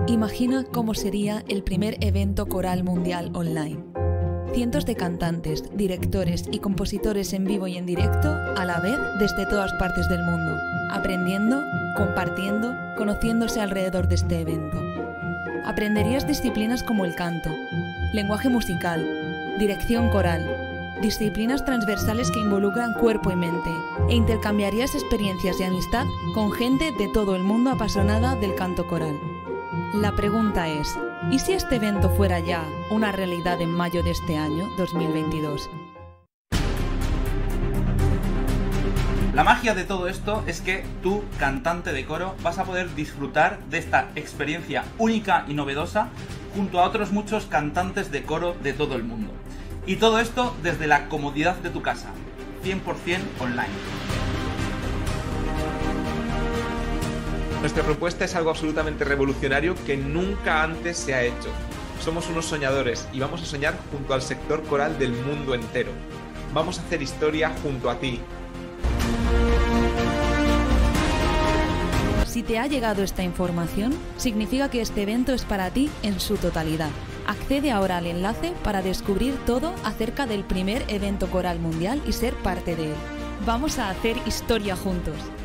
Imagina cómo sería el primer evento coral mundial online. Cientos de cantantes, directores y compositores en vivo y en directo a la vez desde todas partes del mundo, aprendiendo, compartiendo, conociéndose alrededor de este evento. Aprenderías disciplinas como el canto, lenguaje musical, dirección coral, disciplinas transversales que involucran cuerpo y mente, e intercambiarías experiencias de amistad con gente de todo el mundo apasionada del canto coral. La pregunta es, ¿y si este evento fuera ya una realidad en mayo de este año, 2022? La magia de todo esto es que tú, cantante de coro, vas a poder disfrutar de esta experiencia única y novedosa junto a otros muchos cantantes de coro de todo el mundo. Y todo esto desde la comodidad de tu casa, 100% online. Nuestra propuesta es algo absolutamente revolucionario que nunca antes se ha hecho. Somos unos soñadores y vamos a soñar junto al sector coral del mundo entero. Vamos a hacer historia junto a ti. Si te ha llegado esta información, significa que este evento es para ti en su totalidad. Accede ahora al enlace para descubrir todo acerca del primer evento coral mundial y ser parte de él. Vamos a hacer historia juntos.